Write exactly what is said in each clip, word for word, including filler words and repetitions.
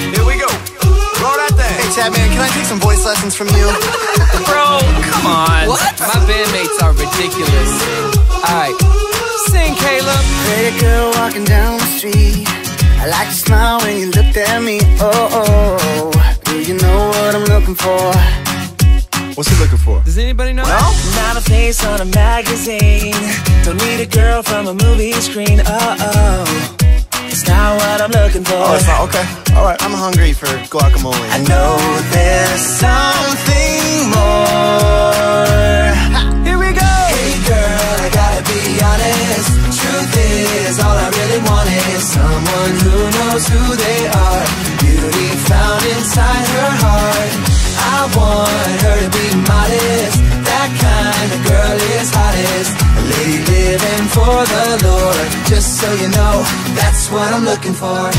Here we go. Roll that thing. Hey, Chad, man, can I take some voice lessons from you? Bro, come on. What? My bandmates are ridiculous. Alright, sing, Caleb. Pretty girl walking down the street. I like your smile when you looked at me. Oh, oh, oh. Do you know what I'm looking for? What's he looking for? Does anybody know? No? Not a face on a magazine. Don't need a girl from a movie screen. Oh, oh. It's not what I'm looking for. Oh, it's not? Okay. Alright. I'm hungry for guacamole. I know there's something more. Here we go. Hey girl, I gotta be honest. Truth is, all I really want is someone who knows who they are. Beauty found inside her heart. I want her to be modest. That kind of girl is hottest. A lady living for the Lord. Just so you know, that's what I'm looking for.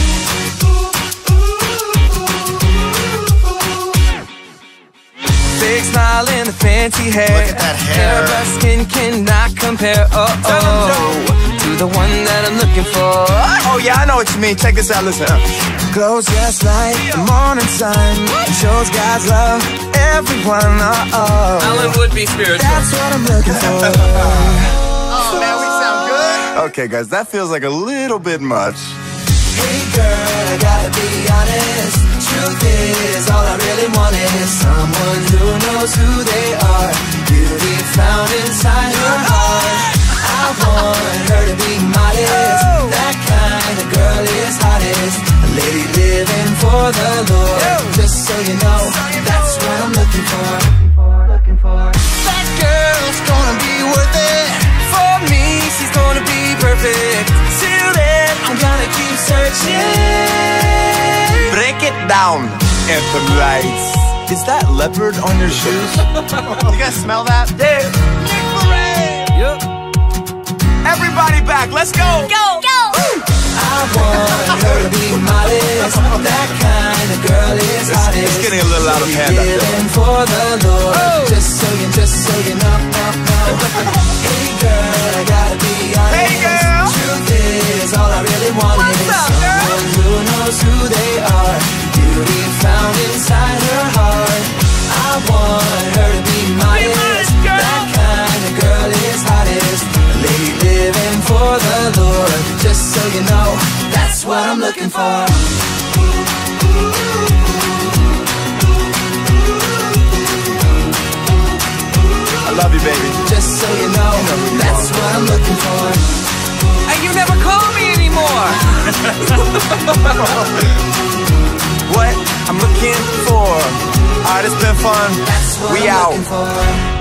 Big smile and the fancy hair. Look at that hair. Her skin cannot compare. Oh, oh, to the one that I'm looking for. Oh, yeah, I know what you mean. Check this out. Listen. Glows just like the morning sun. It shows God's love everyone. Oh, oh. Alan would be spiritual. That's what I'm looking for. Oh, man, we sound good. Okay, guys, that feels like a little bit much. Hey girl, I gotta be honest. Truth is, all I really want is someone who knows who they are. Beauty found inside her heart. I want her to be modest. That kind of girl is hottest. A lady living for the Lord. Just so you know, that's what I'm looking for. Looking for. That girl's gonna be worth it. For me, she's gonna be perfect. Till then, I'm gonna keep searching. Break it down, Anthem Lights. Is that leopard on your shoes? You guys smell that? Yeah. Nick Parade. Yep. Everybody back. Let's go. Go, go. I want her to be modest. That kind of girl is hottest. It's getting a little out of hand out there. Living for the Lord. Oh. Just so you, just so you know, know, know. Hey girl, I gotta be honest. Hey, girl. Truth is, all I really want What's is up, girl? someone who knows who they are. Beauty found inside her heart. I want her to be modest. modest, girl. That kind of girl is hottest. A lady living for the Lord. Just so you know, that's what I'm looking for. I love you, baby. Just so you know, that's what I'm looking for. And you never call me anymore. What I'm looking for. Alright, it's been fun. That's what We I'm out. looking for.